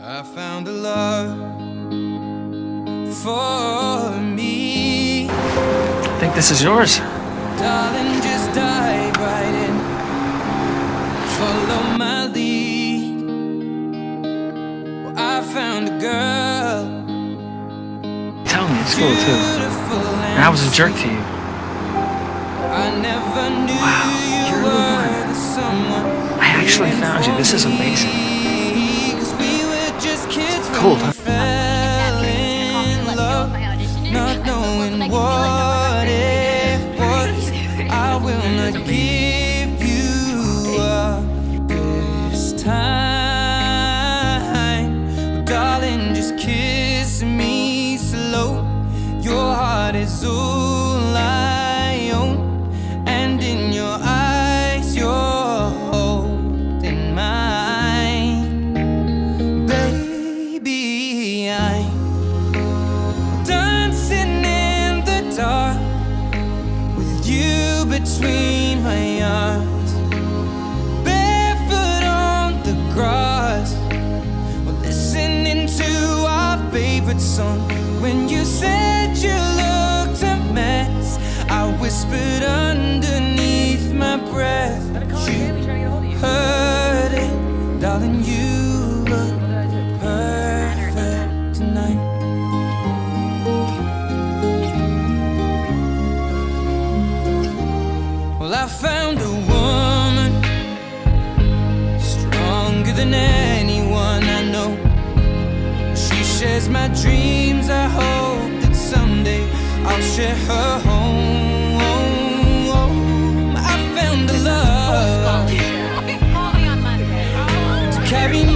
I found a love for me. I think this is yours. Darling, just dive right in. Follow my lead. Well, I found a girl. Tell me, it's cool too. And I was a jerk to you. I never knew Wow, you're the one. someone. I actually found you. This is amazing. Kids, cool, huh? Fell in love, not knowing what it was. I will not give you up this time. Darling, just kiss me slow. Your heart is all I own, and in your eyes you're holding mine. Between my arms, barefoot on the grass, we're listening to our favorite song. When you said you looked a mess, I whispered underneath my breath. You heard it, darling, you look perfect tonight. I found a woman stronger than anyone I know. She shares my dreams. I hope that someday I'll share her home. I found a love to carry me